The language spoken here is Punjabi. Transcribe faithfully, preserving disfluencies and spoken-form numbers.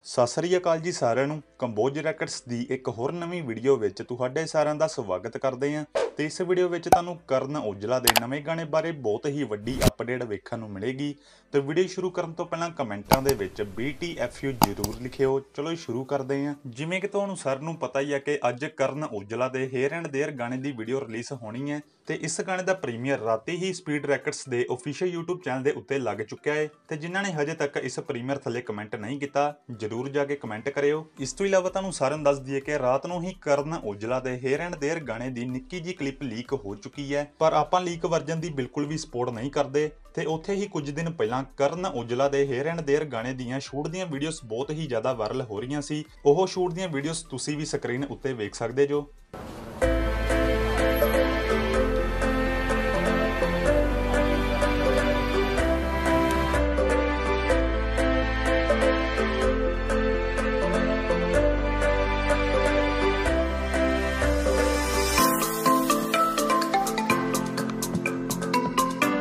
ਸਤਿ ਸ੍ਰੀ ਅਕਾਲ ਜੀ ਸਾਰਿਆਂ ਨੂੰ। ਕੰਬੋਜ ਰੈਕਟਸ ਦੀ ਇੱਕ ਹੋਰ ਨਵੀਂ ਵੀਡੀਓ ਵਿੱਚ ਤੁਹਾਡੇ ਸਾਰਿਆਂ ਦਾ ਸਵਾਗਤ ਕਰਦੇ ਹਾਂ। ਤੇ ਇਸ ਵੀਡੀਓ ਵਿੱਚ ਤੁਹਾਨੂੰ ਕਰਨ ਔਜਲਾ ਦੇ ਨਵੇਂ ਗਾਣੇ ਬਾਰੇ ਬਹੁਤ ਹੀ ਵੱਡੀ ਅਪਡੇਟ ਵੇਖਣ ਨੂੰ ਮਿਲੇਗੀ। ਤੇ ਵੀਡੀਓ ਸ਼ੁਰੂ ਕਰਨ ਤੋਂ ਪਹਿਲਾਂ ਕਮੈਂਟਾਂ ਦੇ ਵਿੱਚ ਬੀ ਟੀ ਐਫ ਯੂ ਜ਼ਰੂਰ ਲਿਖਿਓ। ਚਲੋ ਸ਼ੁਰੂ ਕਰਦੇ ਹਾਂ। ਜਿਵੇਂ ਕਿ ਤੁਹਾਨੂੰ ਸਾਰਿਆਂ ਨੂੰ ਪਤਾ ਹੀ ਹੈ ਕਿ ਅੱਜ ਕਰਨ ਔਜਲਾ ਦੇ ਹੇਅਰ ਐਂਡ ਦੇਅਰ ਗਾਣੇ ਦੀ ਵੀਡੀਓ ਰਿਲੀਜ਼ ਹੋਣੀ ਹੈ ਤੇ ਇਸ ਗਾਣੇ ਦਾ ਪ੍ਰੀਮੀਅਰ ਰਾਤੀ ਹੀ ਸਪੀਡ ਰੈਕਟਸ ਦੇ ਆਫੀਸ਼ੀਅਲ YouTube ਚੈਨਲ ਦੇ ਉੱਤੇ ਲੱਗ ਚੁੱਕਿਆ ਹੈ। ਤੇ ਜਿਨ੍ਹਾਂ ਨੇ ਹਜੇ ਤੱਕ ਇਸ ਪ੍ਰੀਮੀਅਰ ਥੱਲੇ ਕਮੈਂਟ ਨਹੀਂ ਕੀਤਾ ਜ਼ਰੂਰ ਜਾ ਕੇ ਕਮੈਂਟ ਕਰਿਓ। ਇਸ ਤੋਂ ਇਲਾਵਾ ਤੁਹਾਨੂੰ ਸਾਰਿਆਂ ਨੂੰ ਦੱਸ ਦਈਏ ਕਿ ਰਾਤ ਨੂੰ ਹੀ ਕਰਨ ਔਜਲਾ ਦੇ ਹੇਅਰ ਐਂਡ ਦੇਅਰ ਗਾਣੇ ਦੀ ਨਿੱਕੀ ਜੀ ਕਲਿੱਪ ਲੀਕ ਹੋ ਚੁੱਕੀ ਹੈ, ਪਰ ਆਪਾਂ ਲੀਕ ਵਰਜਨ ਦੀ ਬਿਲਕੁਲ ਵੀ ਸਪੋਰਟ ਨਹੀਂ ਕਰਦੇ। ਤੇ ਉੱਥੇ ਹੀ ਕੁਝ ਦਿਨ ਪਹਿਲਾਂ ਕਰਨ ਔਜਲਾ ਦੇ ਹੇਅਰ ਐਂਡ ਦੇਅਰ ਗਾਣੇ ਦੀਆਂ ਸ਼ੂਟ ਦੀਆਂ ਵੀਡੀਓਜ਼ ਬਹੁਤ ਹੀ ਜ਼ਿਆਦਾ ਵਾਇਰਲ ਹੋ ਰਹੀਆਂ ਸੀ। ਉਹ ਸ਼ੂਟ ਦੀਆਂ ਵੀਡੀਓਜ਼ ਤੁਸੀਂ ਵੀ ਸਕਰੀਨ ਉੱਤੇ ਵੇਖ ਸਕਦੇ ਜੋ।